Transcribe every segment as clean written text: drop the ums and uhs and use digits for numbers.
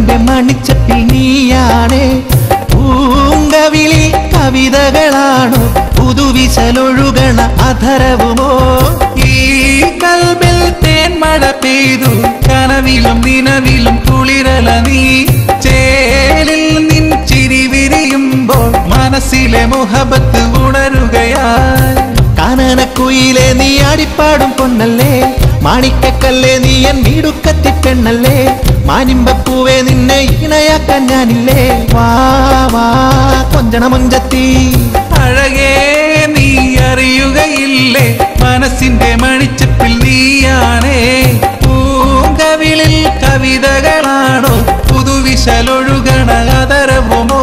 മനസ്സിന്റെ മണിച്ചപ്പിൽ നീയാണേ പൂങ്കവിളി കവിതകളാണോ പുതുവിശലൊഴുകണ അധരവുമോ ഈ കൽബിൽ തേൻമഴ പെയ്തു കനവിലും നിലവിലും കുളിരല നീ ചേലിൽ നിൻ ചിരി വിരിയുമ്പോൾ മനസ്സിലെ മുഹബത്ത് ഉണരുകയായി കാനനക്കുയിലെ നീ ആടിപ്പാടും പൊന്നല്ലേ മാണിക്കക്കല്ലേ നീ എൻ വീടുക്കത്തി പെണ്ണല്ലേ മാനിമ്പപ്പൂവേ നിന്നെ ഇണയാക്കാൻ ഞാനില്ലേ വാ വാ കൊഞ്ചണ മുഞ്ചത്തി അഴകേ നീ അറിയുകയില്ലേ മനസ്സിന്റെ മണിച്ചപ്പിൽ നീയാണേ പൂങ്കവിളിൽ കവിതകളാണോ പുതുവിശലൊഴുകണ അതരവുമോ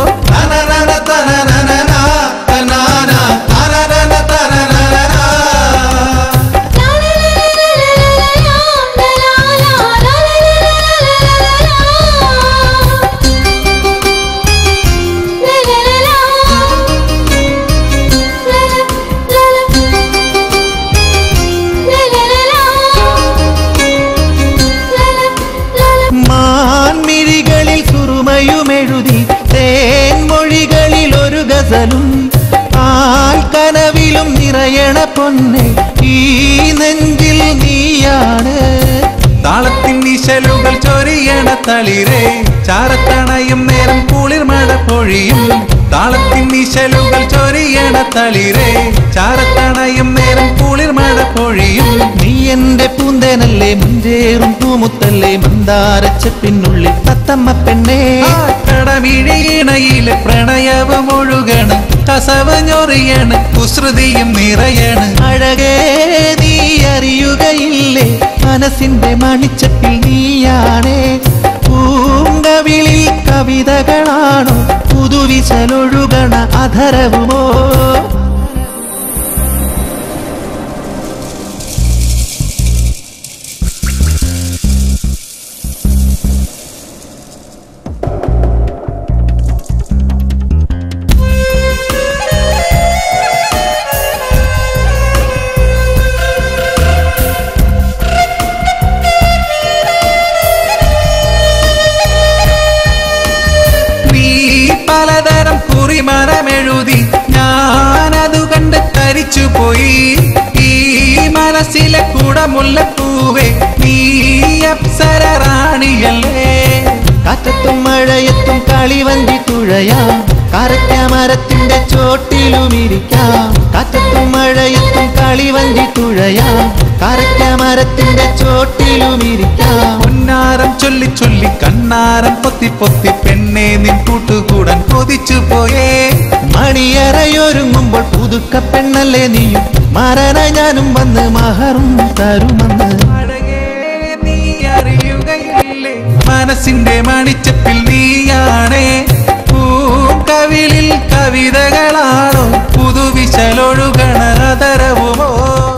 കനവിലും നിറയണ പൊന്നെ ഈ നെഞ്ചിൽ നീയാണ് താളത്തിൻ നിശലുകൾ ചൊരിയണ തളിരേ ചാരത്തണയും നേരം കുളിർമഴ പൊഴിയും താളത്തിൻ നിശലുകൾ ചൊരിയണ തളിരേ ചാരത്തണയും നേരം കുളിർമഴ പൊഴിയും നീ എന്റെ പൂന്തേനല്ലേ മുഞ്ചേറും പൂമുത്തല്ലേ മന്ദാരച്ചപ്പിനുള്ളിൽ തത്തമ്മ പെണ്ണേ കടമിഴിയിണയിലെ പ്രണയവും ഒഴുകണ് കസവ് ഞൊറിയണ് കുസൃതിയും നിറയണ് അഴകേ നീ അറിയുകയില്ലേ മനസ്സിന്റെ മണിച്ചപ്പിൽ നീയാണേ പൂങ്കവിളിൽ കവിതകളാണോ പുതുവിശലൊഴുകണ അധരവുമോ പലതരം കുറിമരമെഴുതി ഞാനതു കണ്ട് തരിച്ചുപോയി ഈ മനസ്സിലെ കുടമുല്ലപ്പൂവേ നീ അപ്സര റാണിയല്ലേ കാറ്റത്തും മഴയത്തും കളിവഞ്ചി തുഴയാം കാരക്കാമരത്തിന്റെ ചോട്ടിലുമിരിക്കാം കാറ്റത്തും മഴയത്തും കളിവഞ്ചി തുഴയാം കാരക്കാമരത്തിന്റെ ചോട്ടിലുമിരിക്കാം പൊന്നാരം ചൊല്ലി ചൊല്ലി കണ്ണാരം പൊത്തി പൊത്തി പെണ്ണെ നിൻ കൂട്ടുകൂടാൻ കൊതിച്ചു പോയേ മണിയറയൊരുങ്ങുമ്പോൾ പുതുക്ക പെണ്ണല്ലേ നീയും മരണ ഞാനും വന്ന് മഹറും തരുമെന്ന് അഴകേ നീ അറിയുകയില്ലേ മനസ്സിന്റെ മണിച്ചപ്പിൽ നീയാണേ പൂങ്കവിളിൽ കവിതകളാണോ പുതുവിശലൊഴുകണ അതരവുമോ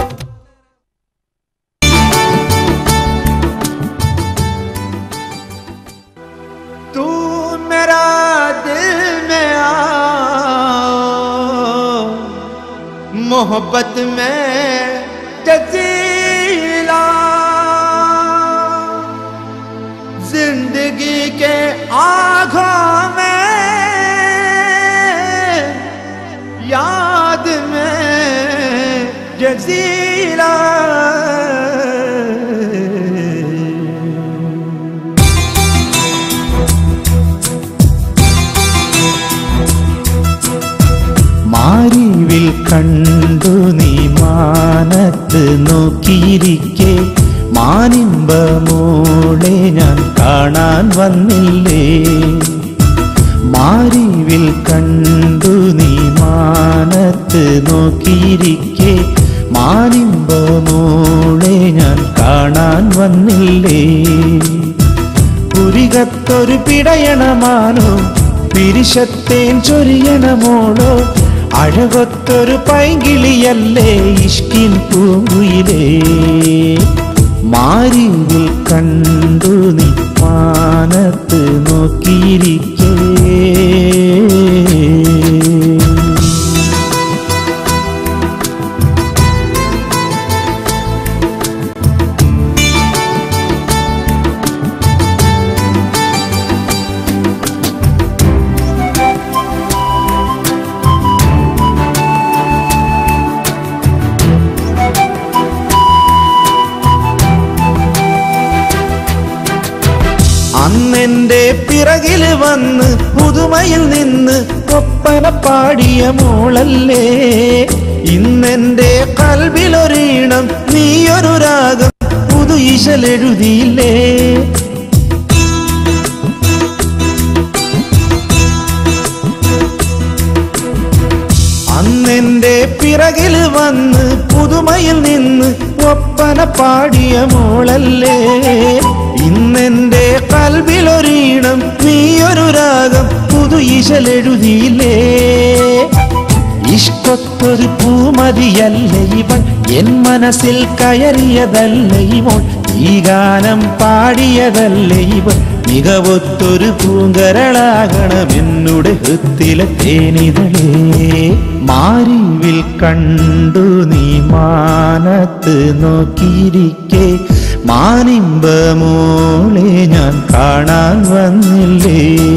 तू मेरा दिल में आ मोहब्बत में जजीला जिंदगी के आँखों में याद में जजीला മാരിവിൽ കണ്ടു നീ മാനത്ത് നോക്കിയിരിക്കെ മാനിമ്പമോളെ ഞാൻ കാണാൻ വന്നില്ലേ മാരിവിൽ കണ്ടു നീ മാനത്ത് നോക്കിയിരിക്കെ മാനിമ്പമോളെ ഞാൻ കാണാൻ വന്നില്ലേ പുരികത്തൊരു പിടയണമാനോ പിരിശത്തേൻ ചൊരിയണമോളോ അഴകൊത്തൊരു പൈങ്കിളിയല്ലേ ഇഷ്കിൻ പൂയിലേ മാരിവിൽ കണ്ടു നീ മാനത്ത് നോക്കിയിരിക്കേ ഇന്നെന്റെ പിറകിൽ വന്ന് പുതുമയിൽ നിന്ന് ഒപ്പന പാടിയ മോളല്ലേ. ഇന്നെന്റെ കൽബിലൊരീണം നീയൊരു രാഗം പുതു ഇശലെഴുതിയില്ലേ. അന്നെന്റെ പിറകിൽ വന്ന് പുതുമയിൽ നിന്ന് ഒപ്പന പാടിയ മോളല്ലേ. ഇന്നെന്റെ കൽബിലൊരീണം നീയൊരു രാഗം പുതു ഇശലെഴുതിയില്ലേ. ഇഷ്ടത്തൊരു പൂമതിയല്ല ഇവൾ, എൻ മനസ്സിൽ കയറിയതല്ല ഇവൾ. ഈ ഗാനം പാടിയതല്ല ഇവൾ, മികവൊത്തൊരു പൂങ്കരളാകണമെന്നുടെ ഹൃത്തിലെ തേനിതളേ. മാരിവിൽ കണ്ടു നീ മാനത്ത് നോക്കിയിരിക്കെ, മാനിമ്പമോളെ ഞാൻ കാണാൻ വന്നില്ലേ.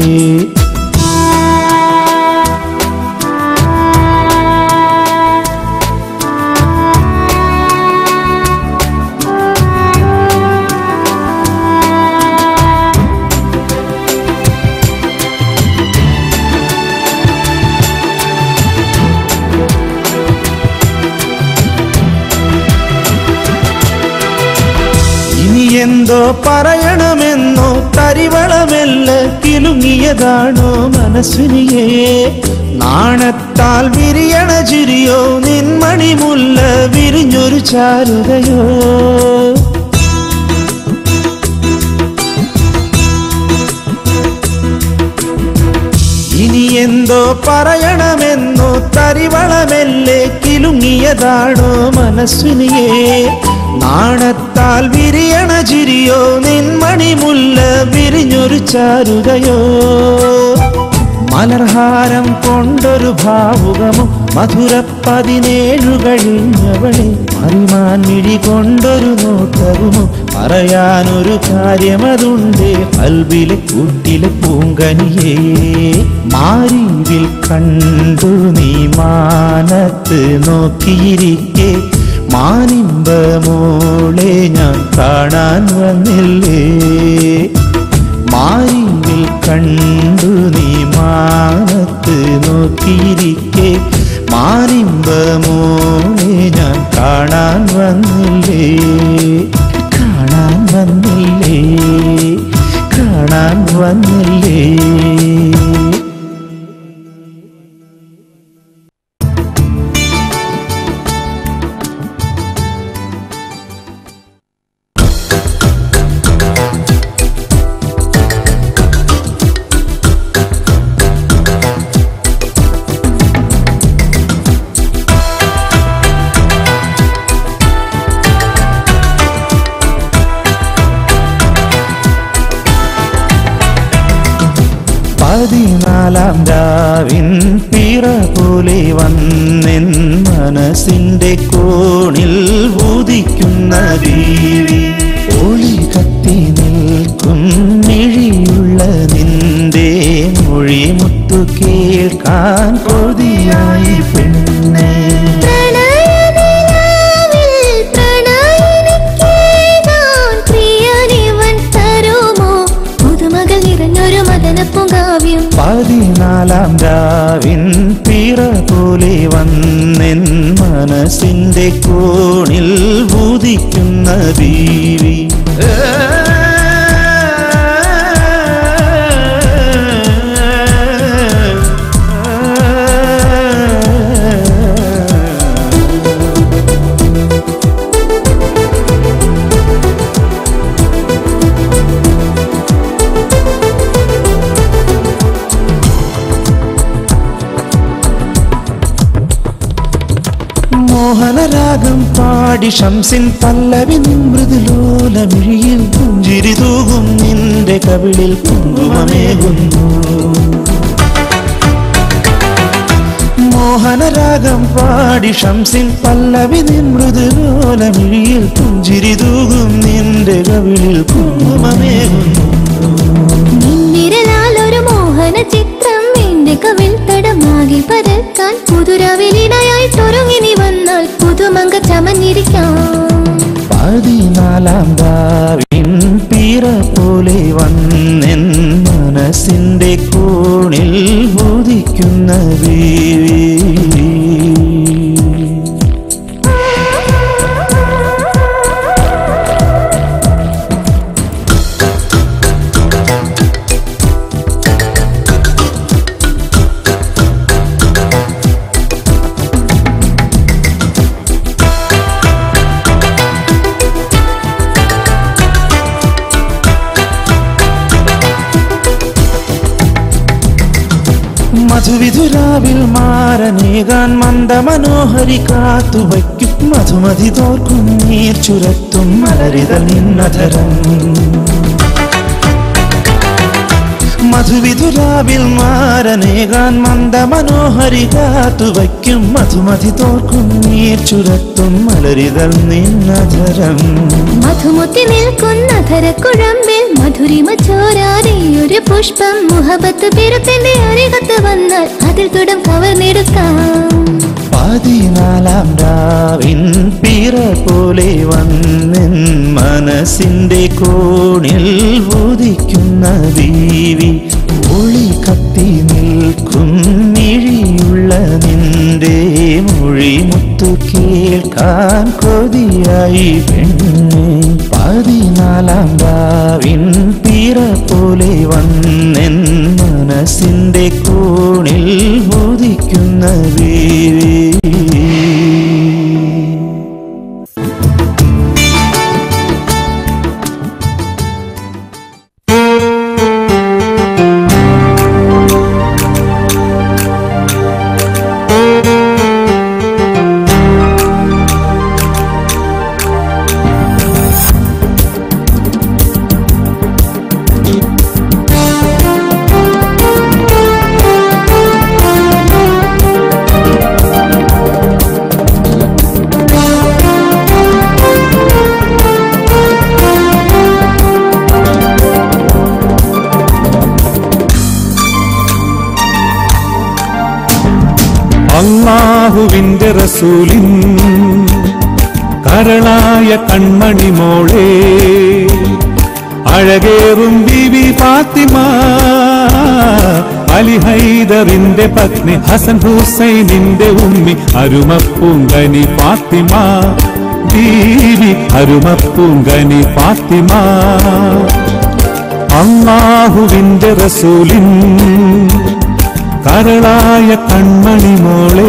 എന്തോ പറയണമെന്നോ തരിവളമെല്ല കിലുങ്ങിയതാണോ മനസ്വിനിയേ. നാണത്താൽ വിരിയണ ചിരിയോ നിൻമണിമുല്ല വിരിഞ്ഞൊരു ചാരുതയോ. ഇനി എന്തോ പറയണമെന്നോ തരിവളമെല്ലേ കിലുങ്ങിയതാണോ മനസ്വിനിയേ. നാണത്താൽ വിരിയണ ചിരിയോ നിൻമണിമുല്ല വിരിഞ്ഞൊരു ചാരുതയോ. മലർഹാരം കൊണ്ടൊരു ഭാവുകമോ മധുര 17 കഴിഞ്ഞവളെ. മറിമാൻ മിഴി കൊണ്ടൊരു നോട്ടവുമോ പറയാനൊരു കാര്യമതുണ്ടേ കൽബിലെ കൂട്ടിലെ പൂങ്കനിയേ. മാരിവിൽ കണ്ടു നീ മാനത്ത് നോക്കിയിരിക്കെ, മാനിമ്പമോളെ ഞാൻ കാണാൻ വന്നില്ലേ. മാരിവിൽ കണ്ടു നീ മാനത്ത് നോക്കിയിരിക്കെ, മാനിമ്പമോളെ ഞാൻ കാണാൻ വന്നില്ലേ. കാണാൻ വന്നില്ലേ, കാണാൻ വന്നില്ലേ. പതിനാലാം രാവിൻ പിറ പോലെ വന്നെൻ മനസ്സിന്റെ കോണിൽ ഉദിക്കുന്ന ദേവി. ഒളി കത്തി നിൽക്കും മിഴിയുള്ള നിന്റെ മൊഴിമുത്തു കേൾക്കാൻ കൊതിയായി പെണ്ണേ. പതിനാലാം രാവിൻ പിറ പോലെ വന്നെൻ മനസ്സിന്റെ കോണിൽ ഉദിക്കുന്ന ദേവി. മോഹനരാഗം പാടി ശംസിൻ പല്ലവി മൃദുലോലമിഴിയിൽ പുഞ്ചിരി തൂകും നിന്റെ കവിളിൽ കുങ്കുമമേകുന്നു. മോഹനരാഗം പാടി ശംസിൻ പല്ലവി മൃദുലോലമിഴിയിൽ പുഞ്ചിരി തൂകും നിന്റെ കവിളിൽ കുങ്കുമമേകുന്നു. നിന്നിരലാലൊരു മോഹന ചിത്രം എന്റെ കവിൾ തടമാകി പരക്കാൻ, പുതുരവിലിടയായി തുടങ്ങി നീ വന്നാൽ പുതുമങ്ക ചമഞ്ഞിരിക്കാം. പതിനാലാം രാവിൻ പിറ പോലെ വന്നെൻ കോണിൽ ഉദിക്കുന്ന ബീവി. മധുവിധുരാവിൽ മാരനേകാൻ മന്ദമനോഹരി കാത്തുവയ്ക്കും മധുമതി തോർക്കും നീർ ചുരത്തും മലരിതൾ നിന്നധരം. മധുവിധുരാവിൽ മാരനേകാൻ മന്ദമനോഹരി കാത്തുവയ്ക്കും മധുമതി തോർക്കും നീർ ചുരത്തും മലരിതൾ നിന്നധരം. മധുമുത്തി നിൽക്കുന്ന ധരക്കുഴമ്പിൽ മധുരിമ ചോരാതെയൊരു പുഷ്പം മുഹബത്ത് പെരുത്തന്റെ അരികത്ത് വന്നാൽ അതിൽ തുടം കവർന്നെടുക്കാം. 14 രാവിൻ പിറ പോലെ വന്നെൻ മനസ്സിന്റെ കോണിൽ ഉദിക്കുന്ന ബീവി. ഒളി കത്തി നിൽക്കും മിഴിയുള്ള നിന്റെ മൊഴിമുത്തു കേൾക്കാൻ കൊതിയായി പെണ്ണെ. 14 രാവിൻ പിറ പോലെ വന്നെൻ മനസ്സിന്റെ കോണിൽ ഉദിക്കുന്ന ബീവി. അല്ലാഹുവിന്റെ റസൂലിൻ കരളായ കൺമണി മോളെ, അഴകേറും ബീവി ഫാത്തിമ, അലി ഹൈദറിന്റെ പത്നി, ഹസൻ ഹുസൈനിന്റെ ഉമ്മി, അരുമപ്പൂങ്കനി ഫാത്തിമ ബീവി, അരുമപ്പൂങ്കനി ഫാത്തിമ. അല്ലാഹുവിന്റെ റസൂലിൻ കരളായ കൺമണി മോളെ,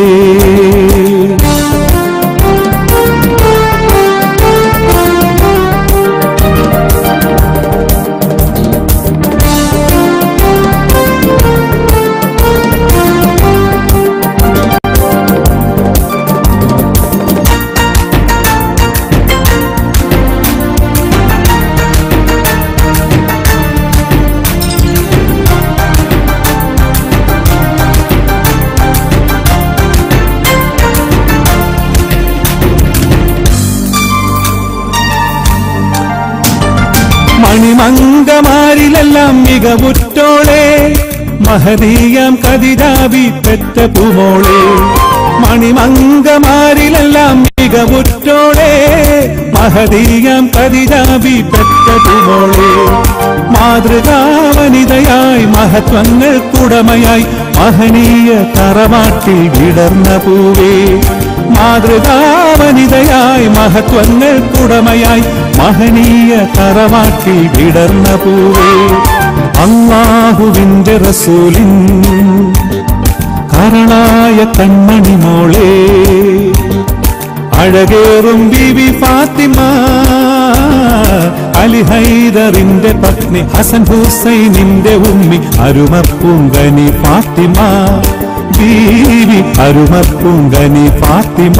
മണിമംഗമാരിലെല്ലാം മികവുറ്റോളെ, മഹദീയാം ഖദീജാബി പെറ്റ പൂമോളെ. മണിമംഗമാരിലെല്ലാം മികവുറ്റോളെ, മഹദീയാം ഖദീജാബി പെറ്റ പൂമോളെ. മാതൃകാവനിതയായി മഹത്വങ്ങൾക്കുടമയായി മഹനീയ തറവാട്ടിൽ വിടർന്ന പൂവേ. മാതൃകാവനിതയായി മഹത്വങ്ങൾക്കുടമയായി മഹനീയ തറവാട്ടിൽ വിടർന്ന പൂവേ. അല്ലാഹുവിന്റെ റസൂലിൻ കരളായ കൺമണി മോളെ, അഴകേറും ബീവി ഫാത്തിമ, അലി ഹൈദറിന്റെ പത്നി, ഹസൻ ഹുസൈനിന്റെ ഉമ്മി, അരുമപ്പൂങ്കനി ഫാത്തിമ ബീവി, അരുമപ്പൂങ്കനി ഫാത്തിമ.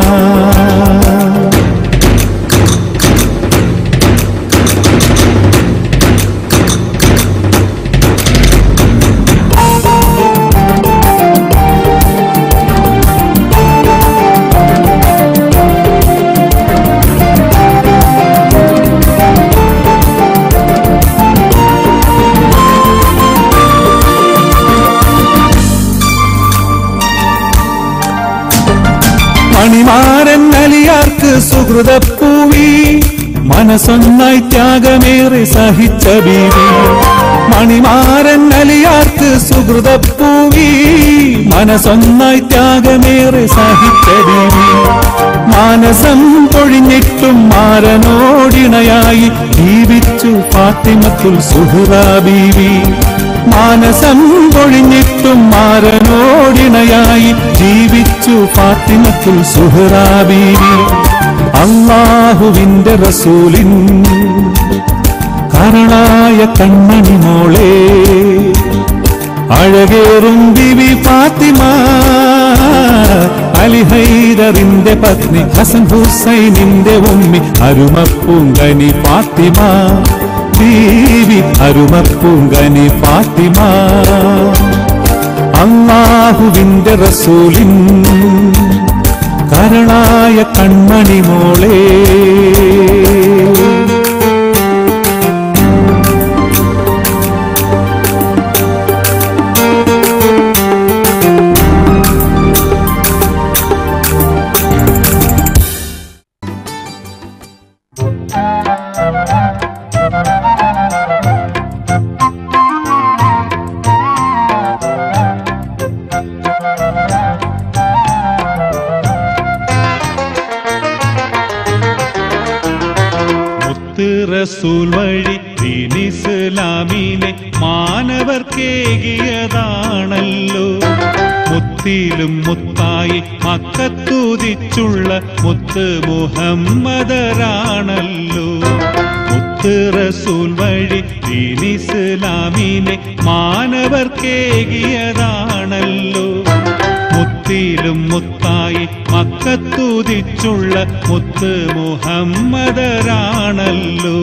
മണിമാരൻ അലിയാർക്ക് സുഹൃതപ്പൂവി, മനസ്സൊന്നായി ത്യാഗമേറെ സഹിച്ച ബീവി. മണിമാരൻ അലിയാർക്ക് സുഹൃതപ്പൂവി മനസ്സൊന്നായി ത്യാഗമേറെ സഹിച്ച ദേവി മാനസം പൊഴിഞ്ഞിട്ടും മാരനോടിണയായി ജീവിച്ചു ഫാത്തിമത്തുൽ സുഹ്റാ ബീവി മാനസം പൊഴിഞ്ഞിട്ടും മാരനോടിണയായി ജീവിച്ചു ഫാത്തിമത്തുൽ സുഹ്റാ ബീവി അല്ലാഹുവിന്റെ റസൂലിൻ കരളായ കണ്ണണി മോളെ അഴകേറും ബിബി ഫാത്തിമ അലി ഹൈദറിന്റെ പത്നി ഹസൻ ഹുസൈനിന്റെ ഉമ്മി അരുമപ്പൂങ്കനി ഫാത്തിമ ബീവി അരുമപ്പൂങ്കനി ഫാത്തിമ അല്ലാഹുവിന്റെ റസൂലിൻ കരളായ കണ്ണണി മോളെ റസൂൽ വഴി ദീൻ ഇസ്ലാമിനെ മാനവർക്കേകിയതാണല്ലോ മുത്തിലും മുത്തായി മക്കത്തുദിച്ചുള്ള മുത്ത് മുഹമ്മദരാണല്ലോ മുത്ത് റസൂൽ വഴി ദീൻ ഇസ്ലാമിനെ മാനവർക്കേകിയതാണല്ലോ മുത്തിലും മുത്തായി മക്കത്തുദിച്ചുള്ള മുത്ത് മുഹമ്മദരാണല്ലോ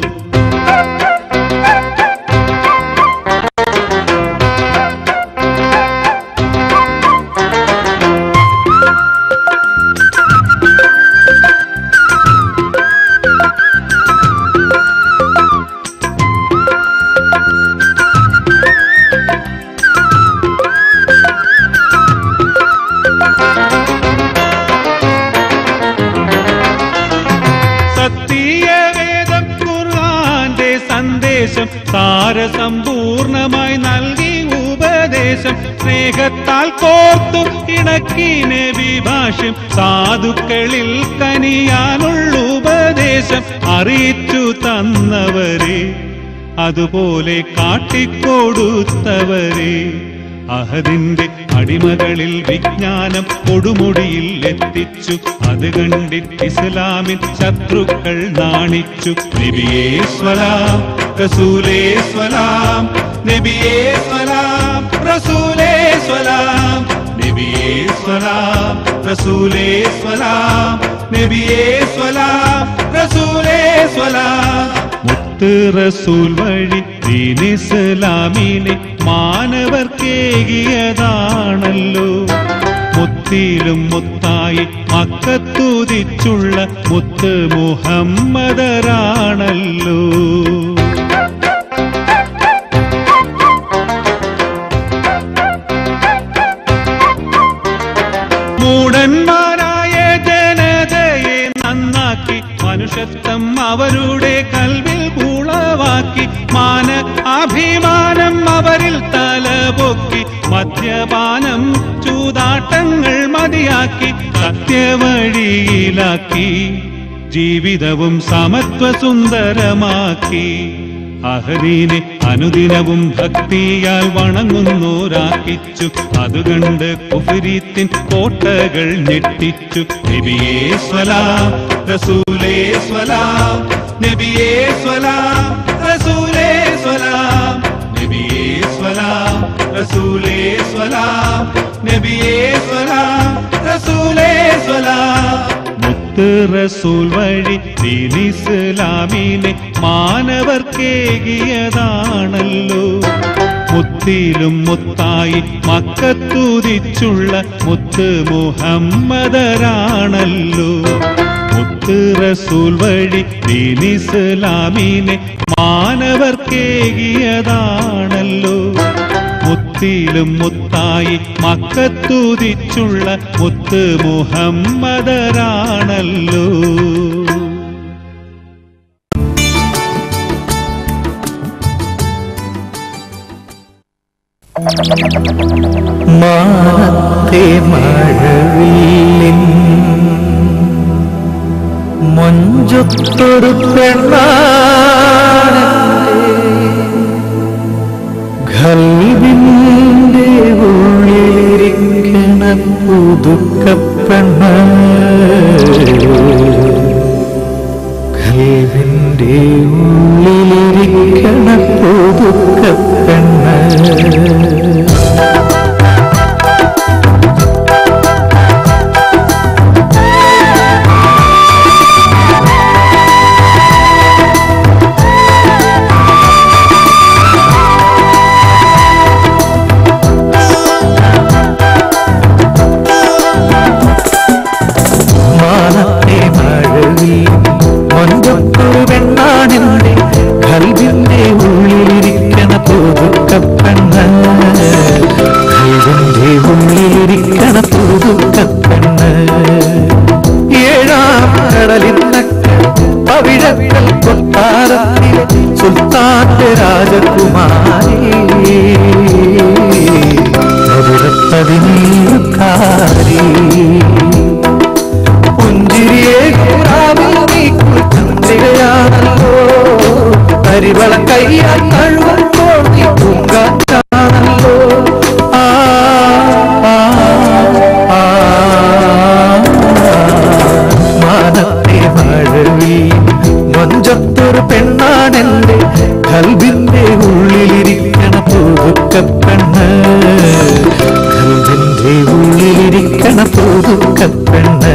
സാരസമ്പൂർണമായി നൽകി ഉപദേശം സ്നേഹത്താൽ കോർത്തു ഇണക്കി നബി ഭാഷ്യം സാധുക്കളിൽ കനിയാനുള്ള ഉപദേശം അറിയിച്ചു തന്നവരെ അതുപോലെ കാട്ടിക്കൊടുത്തവരെ അഹദിന്റെ അടിമകളിൽ വിജ്ഞാനം കൊടുമുടിയിൽ എത്തിച്ചു അത് കണ്ടിട്ട് ഇസ്ലാമിൻ ശത്രുക്കൾ നാണിച്ചു നബിയേ സ്വലാം റസൂലേ സ്വലാം നബിയേ സ്വലാം റസൂലേ സ്വലാം നബിയേ സ്വലാം റസൂലേ സ്വലാം നബിയേ സ്വലാം റസൂലേ സ്വലാം മുത്ത് റസൂൽ വഴി ദീൻ ഇസ്ലാമിനെ മാനവർക്കേകിയതാണല്ലോ മുത്തിലും മുത്തായി മക്കത്തുദിച്ചുള്ള മുത്ത് മുഹമ്മദരാണല്ലോ മൂഢന്മാരായ ജനതയെ നന്നാക്കി മനുഷ്യത്വം അവരുടെ കൽവിൽ ഉളവാക്കി മാന അഭിമാനം അവരിൽ തലപൊക്കി മദ്യപാനം ചൂതാട്ടങ്ങൾ മതിയാക്കി സത്യവഴിയിലാക്കി ജീവിതവും സമത്വസുന്ദരമാക്കി അഹദീനെ അനുദിനവും ഭക്തിയാൽ വണങ്ങുന്നോരാക്കിച്ചു അതുകണ്ട് കുഫ്രീത്തിൻ കോട്ടകൾ ഞെട്ടിച്ചു നബിയേ സ്വലാം റസൂലേ സ്വലാം നബിയേ സ്വലാം റസൂലേ സ്വലാം നബിയേ സ്വലാം റസൂലേ സ്വലാം നബിയേ സ്വലാം റസൂലേ സ്വലാം മുത്ത് റസൂൽ വഴി ദീൻ ഇസ്ലാമിനെ മാനവർക്കേകിയതാണല്ലോ മുത്തിലും മുത്തായി മക്കത്തുദിച്ചുള്ള മുത്ത് മുഹമ്മദരാണല്ലോ മുത്ത് റസൂൽ വഴി ദീൻ ഇസ്ലാമിനെ മാനവർക്കേകിയതാണല്ലോ മുത്തിലും മുത്തായി മക്കത്തുദിച്ചുള്ള മുത്ത് മുഹമ്മദരാണല്ലോ മാനത്തെ മഴവില്ലിൻ മൊഞ്ചത്തൊരു പെണ്ണാണ് ഖൽബിന്റെ ഉള്ളിലിരിക്കണ പുതുക്കപ്പെണ്ണ് ഖൽബിന്റെ ഉള്ളിലിരിക്കണ പുതുക്കപ്പെണ്ണ് സുൽത്താന്റെ രാജകുമാരി മധുരപ്പതിനീക്കാരി പുഞ്ചിരിയെ ചന്ദ്രികയാണല്ലോ കരിവള കയ്യാൽ കഴുകുമ്പോൾ നീ പൂങ്കാറ്റാണല്ലോ മാനത്തെ മഴവിൽ മൊഞ്ചത്തൊരു പെണ്ണാണെന്റെ ഖൽബിന്റെ ഉള്ളിലിരിക്കണ പുതുക്കപ്പെണ്ണ് ഖൽബിന്റെ ഉള്ളിലിരിക്കണ പുതുക്കപ്പെണ്ണ്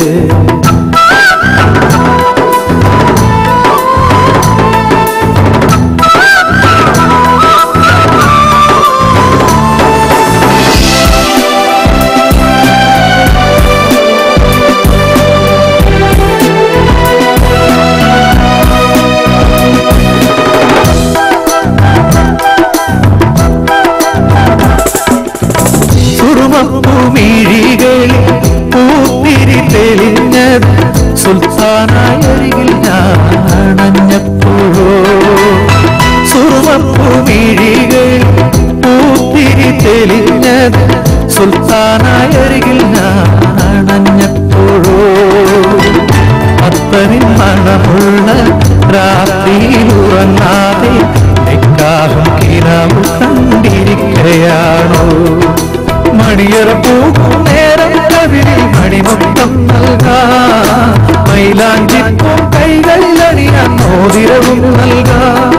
പൂത്തിരി തെളിഞ്ഞത് സുൽത്താനായരികിൽ ഞാനഞ്ഞപ്പോഴോ സുറുമപ്പൂമിഴികൾ പൂത്തിരി തെളിഞ്ഞത് സുൽത്താനായരികിൽ ഞാനഞ്ഞപ്പോഴോ അത്തരിൻ മണമുള്ള രാത്രിയിൽ ഉറങ്ങാതെ നിക്കാഹും കിനാവും കണ്ടിരിക്കുകയാണോ മണിയറ പൂക്കും നേരം കവിളിൽ മണിമുത്തം നൽകാം മൈലാഞ്ചിപ്പും കൈകളിൽ അണിയാൻ മോതിരവും നൽകാം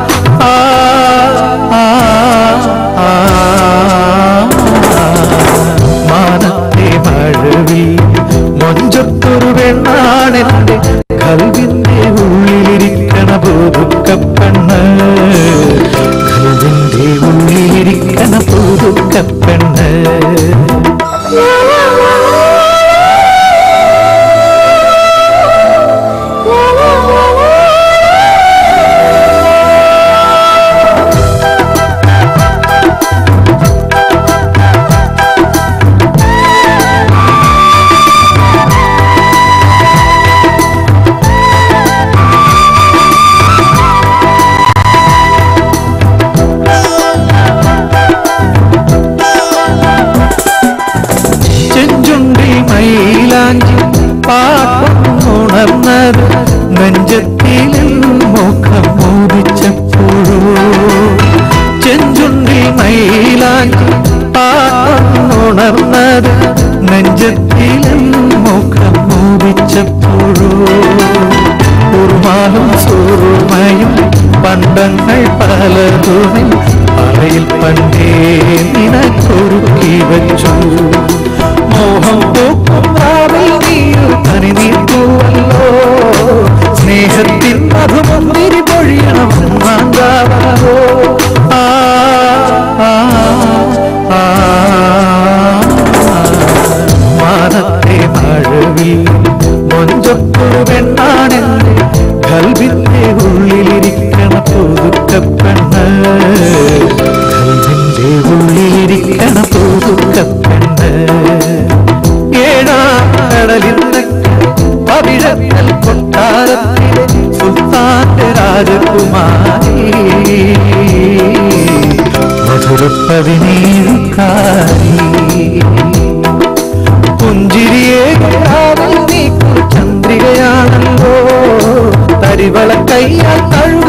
മാനത്തെ മഴവിൽ മൊഞ്ചത്തൊരു പെണ്ണാണെന്റെ ഖൽബിന്റെ ഉള്ളിലിരിക്കണ പുതുക്കപ്പെണ്ണ് ഖൽബിന്റെ ഉള്ളിലിരിക്കണ പുതുക്കപ്പെണ്ണ് പാട്ടുണർന്നത് നെഞ്ചത്തിൽ മുഖം മോദിച്ചപ്പോഴോ ചെഞ്ചുണ്ടിൽ മൈലാഞ്ചി പാട്ടുണർന്നത് നെഞ്ചത്തിൽ മുഖം മോദിച്ചപ്പോഴോ ഉറുമാലും സുറുമയും പണ്ടങ്ങൾ പലതുമേ പറയിൽ പണ്ടേ നിനക്കൊരുക്കി വച്ചു മോഹം പൂക്കും രാവിൽ നീയൊരു തനി നീർത്തുവല്ലോ സ്നേഹത്തിൻ മധുമന്തിരി പൊഴിയണം മാങ്കാവോ മാനത്തെ മഴവിൽ മൊഞ്ചത്തൊരു പെണ്ണാണെന്റെ ഖൽബിന്റെ ഉള്ളിലിരിക്കണ പുതുക്കപ്പെണ്ണ് ഖൽബിന്റെ ഉള്ളിലിരിക്കണ പുതുക്കപ്പെണ്ണ് പവിഴക്കൽ കൊട്ടാരത്തിലെ സുൽത്താന്റെ രാജകുമാരി മധുരപ്പതിനീ കാരി പുഞ്ചിരിയെ കാവൽ നീക്കും ചന്ദ്രികയാണല്ലോ തരിവള കയ്യാൽ തഴുക